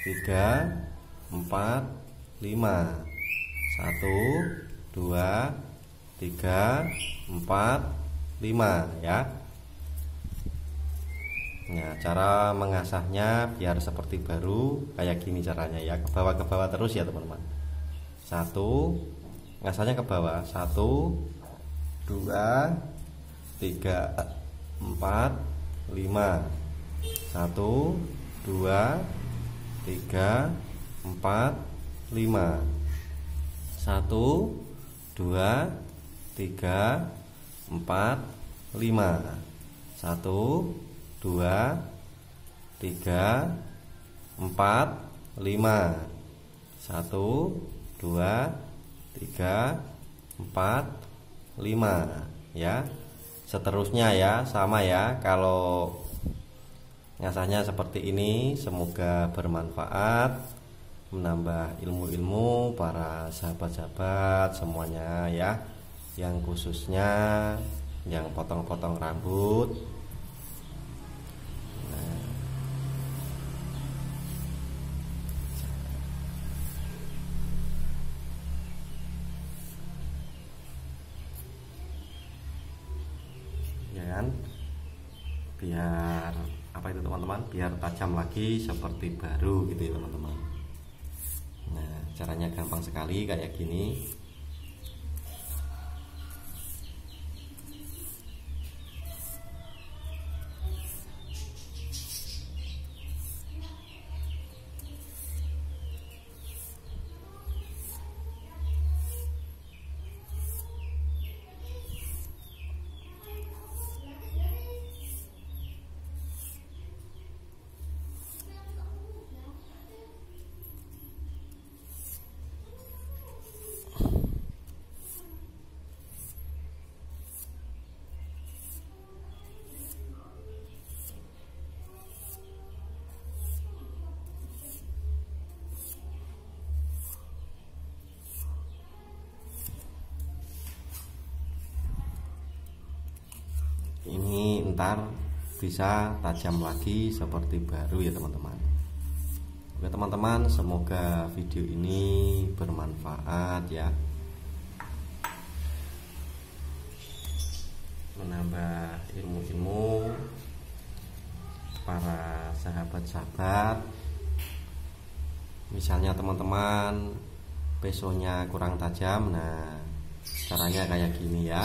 3, 4, 5. 1, 2, 3, 4, 5 ya. Nah, cara mengasahnya biar seperti baru kayak gini caranya ya, ke bawah terus ya teman-teman. 1, ngasahnya ke bawah. 1, 2, 3, 4, 5. 1, 2, 3, 4, 5. 1, 2, 3, 4, 5. 1, 2, 3, 4, 5. 1, 2, 3, 4, 5 ya. Seterusnya ya, sama ya. Kalau ngasahnya seperti ini, semoga bermanfaat, menambah ilmu-ilmu para sahabat-sahabat semuanya ya. Yang khususnya yang potong-potong rambut. Ya kan, biar apa itu teman-teman, biar tajam lagi seperti baru gitu ya teman-teman. Nah, caranya gampang sekali kayak gini. sebentar bisa tajam lagi seperti baru ya teman-teman. Oke teman-teman, semoga video ini bermanfaat ya, menambah ilmu-ilmu para sahabat-sahabat. Misalnya teman-teman pesonya kurang tajam, nah caranya kayak gini ya.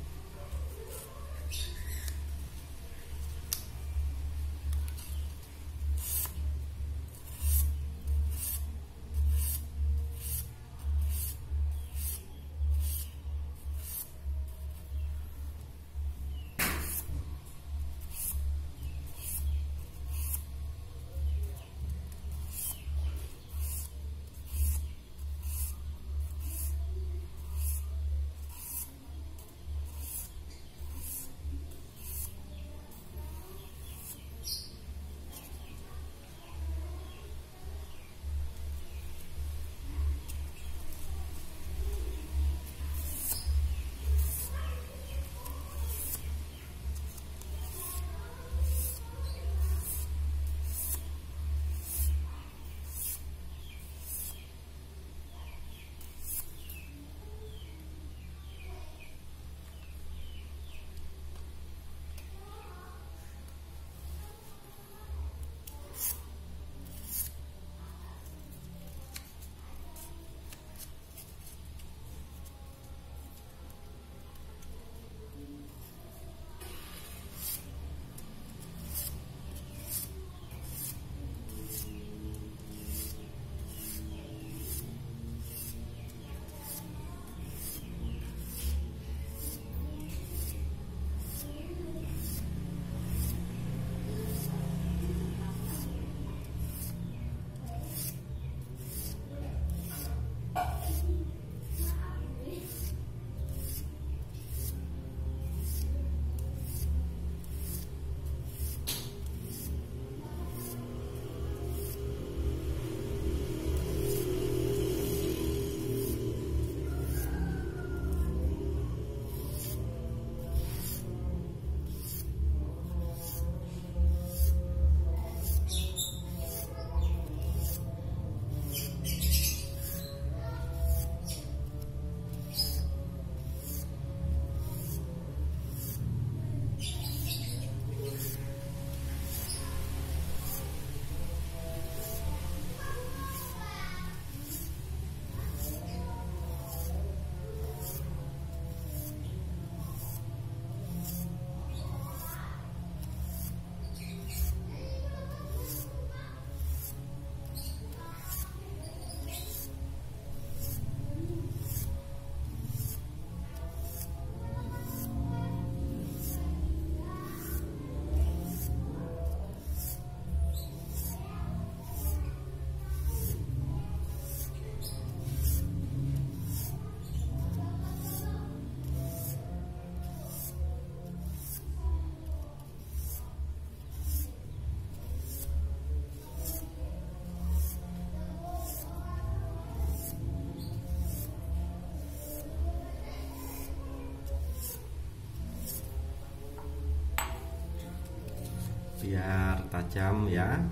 Biar tajam ya.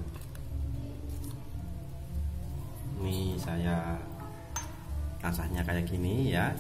Ini saya asahnya kayak gini ya.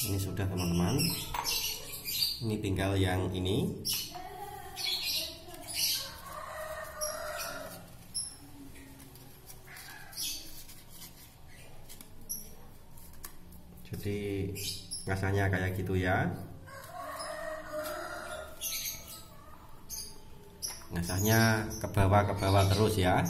Ini sudah teman-teman, ini tinggal yang ini. Jadi ngasahnya kayak gitu ya, ngasahnya ke bawah terus ya.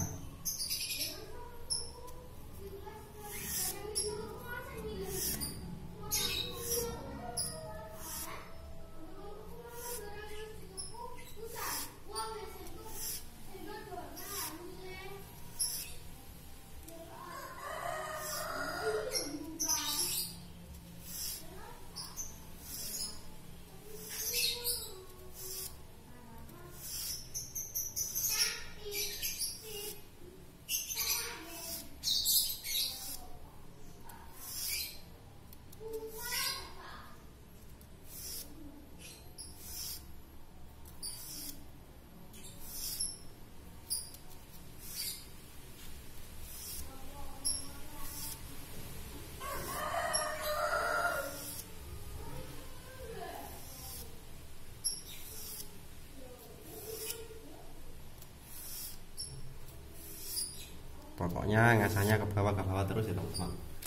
Pokoknya ngasahnya ke bawah terus ya teman-teman.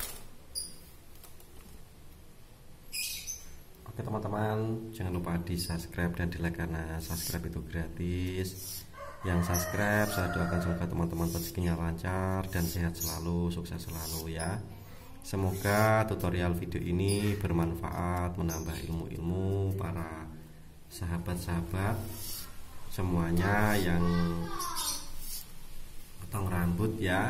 Oke teman-teman, jangan lupa di subscribe dan di like karena subscribe itu gratis. Yang subscribe saya doakan semoga teman-teman rezekinya lancar dan sehat selalu, sukses selalu ya. Semoga tutorial video ini bermanfaat, menambah ilmu-ilmu para sahabat-sahabat semuanya yang potong rambut ya.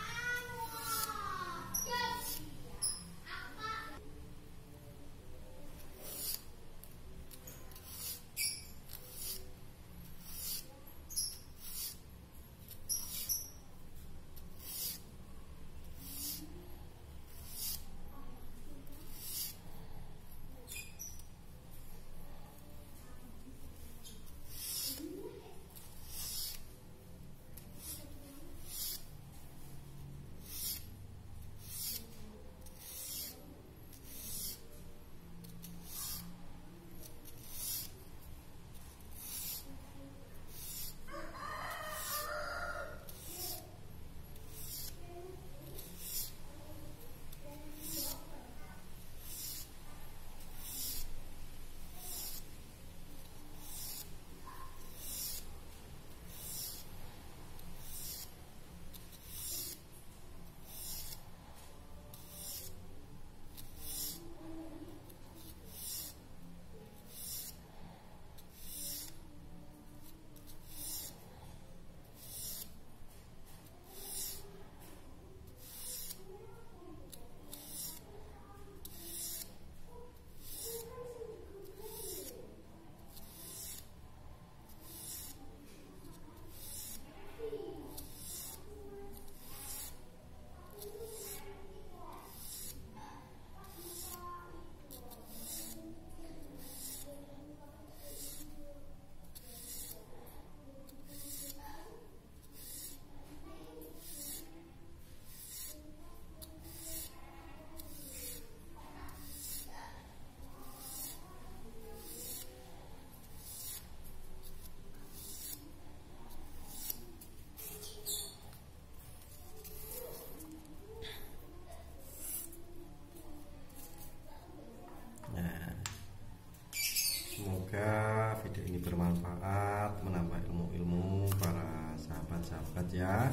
Semoga video ini bermanfaat, menambah ilmu-ilmu para sahabat-sahabat ya.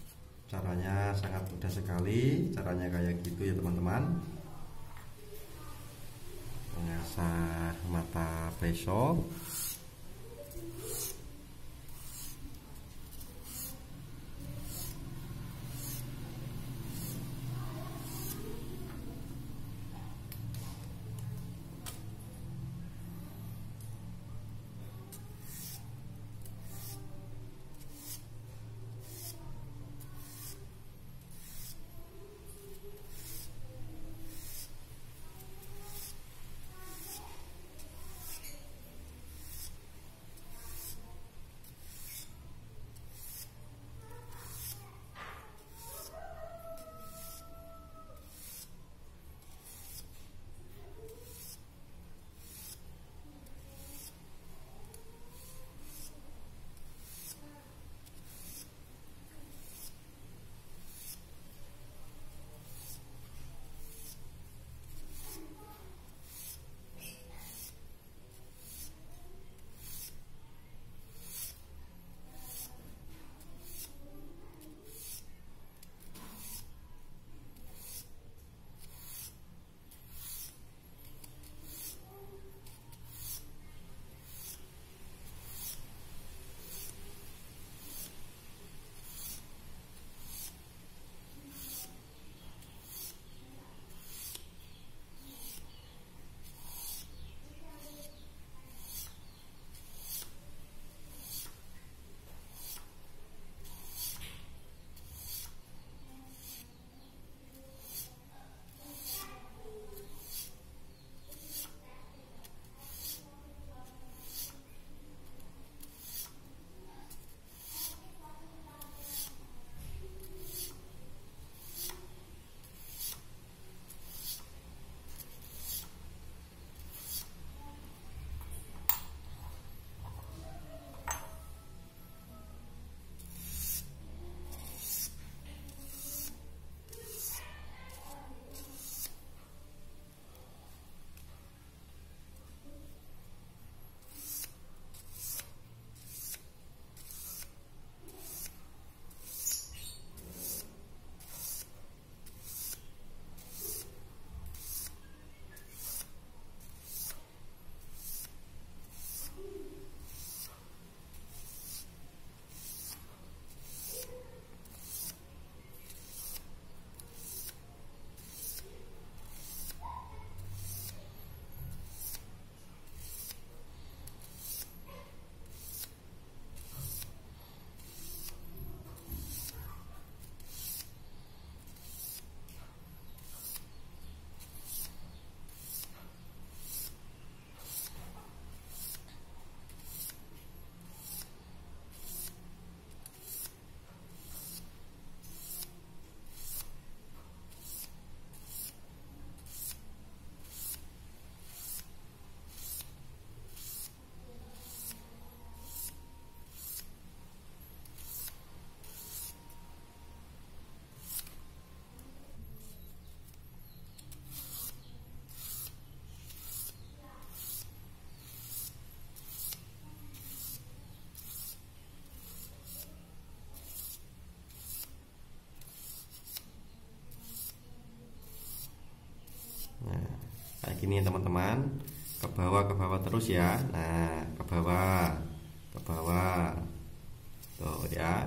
Caranya sangat mudah sekali, caranya kayak gitu ya teman-teman. Mengasah mata pisau. Nah, kayak gini ya teman-teman, ke bawah terus ya. Nah, ke bawah tuh ya.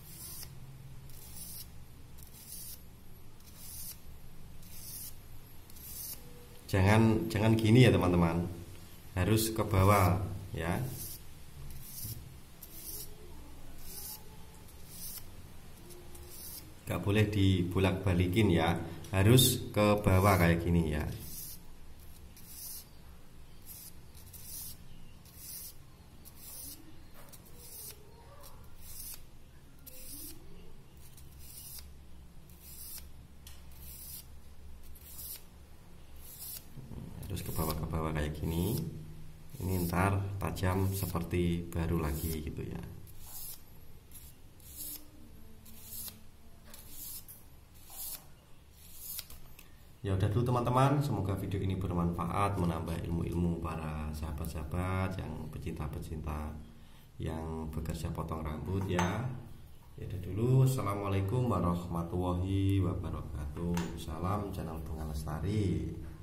Jangan gini ya teman-teman, harus ke bawah ya. Gak boleh dibolak-balikin ya, harus ke bawah kayak gini ya. Harus ke bawah kayak gini. Ini ntar tajam seperti baru lagi gitu ya. Ya udah dulu teman-teman, semoga video ini bermanfaat, menambah ilmu-ilmu para sahabat-sahabat yang pecinta-pecinta yang bekerja potong rambut ya. Ya udah dulu, assalamualaikum warahmatullahi wabarakatuh. Salam channel Bunga Lestari.